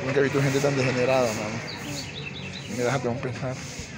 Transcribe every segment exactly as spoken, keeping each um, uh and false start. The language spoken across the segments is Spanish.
Nunca he visto gente tan degenerada, mano. Me deja de pensar.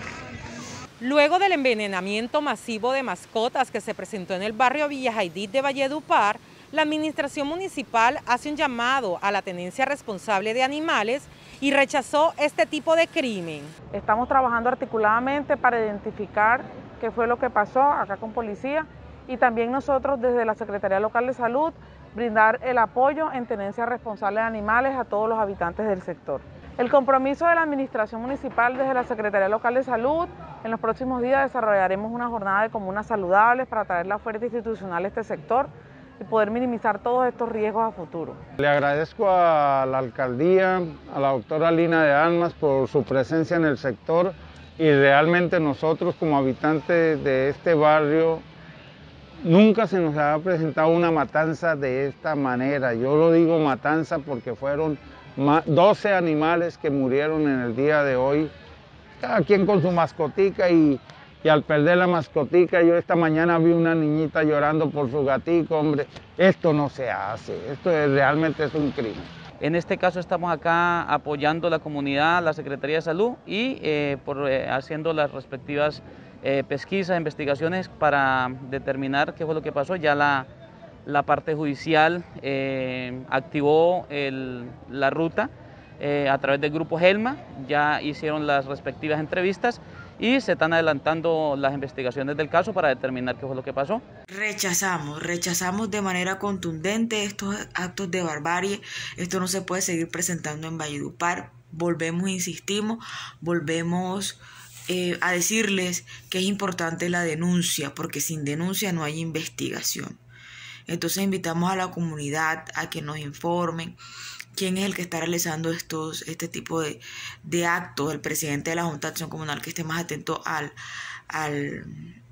Luego del envenenamiento masivo de mascotas que se presentó en el barrio Villa Jaidit de Valledupar, la administración municipal hace un llamado a la tenencia responsable de animales y rechazó este tipo de crimen. Estamos trabajando articuladamente para identificar qué fue lo que pasó acá con policía y también nosotros desde la Secretaría Local de Salud brindar el apoyo en tenencia responsable de animales a todos los habitantes del sector. El compromiso de la administración municipal desde la Secretaría Local de Salud, en los próximos días desarrollaremos una jornada de comunas saludables para traer la oferta institucional a este sector y poder minimizar todos estos riesgos a futuro. Le agradezco a la alcaldía, a la doctora Lina de Almas por su presencia en el sector y realmente nosotros como habitantes de este barrio nunca se nos ha presentado una matanza de esta manera. Yo lo digo matanza porque fueron doce animales que murieron en el día de hoy, cada quien con su mascotica y, y al perder la mascotica, yo esta mañana vi una niñita llorando por su gatico, hombre, esto no se hace, esto es, realmente es un crimen. En este caso estamos acá apoyando a la comunidad, la Secretaría de Salud y eh, por, eh, haciendo las respectivas eh, pesquisas, investigaciones para determinar qué fue lo que pasó. Ya la, la parte judicial eh, activó el, la ruta eh, a través del grupo Gelma, ya hicieron las respectivas entrevistas y se están adelantando las investigaciones del caso para determinar qué fue lo que pasó. Rechazamos, rechazamos de manera contundente estos actos de barbarie. Esto no se puede seguir presentando en Valledupar. Volvemos, insistimos, volvemos eh, a decirles que es importante la denuncia, porque sin denuncia no hay investigación. Entonces invitamos a la comunidad a que nos informen quién es el que está realizando estos, este tipo de, de actos, el presidente de la Junta de Acción Comunal, que esté más atento al, al,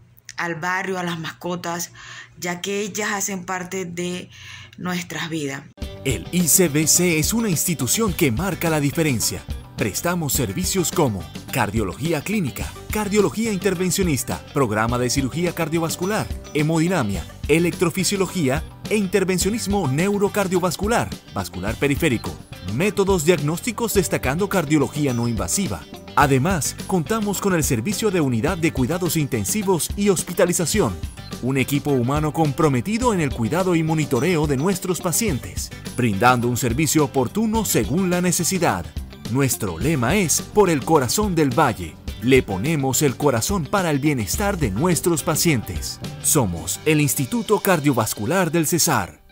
al barrio, a las mascotas, ya que ellas hacen parte de nuestras vidas. El I C B C es una institución que marca la diferencia. Prestamos servicios como cardiología clínica, cardiología intervencionista, programa de cirugía cardiovascular, hemodinamia, electrofisiología e intervencionismo neurocardiovascular, vascular periférico, métodos diagnósticos destacando cardiología no invasiva. Además, contamos con el servicio de unidad de cuidados intensivos y hospitalización, un equipo humano comprometido en el cuidado y monitoreo de nuestros pacientes, brindando un servicio oportuno según la necesidad. Nuestro lema es por el corazón del valle. Le ponemos el corazón para el bienestar de nuestros pacientes. Somos el Instituto Cardiovascular del Cesar.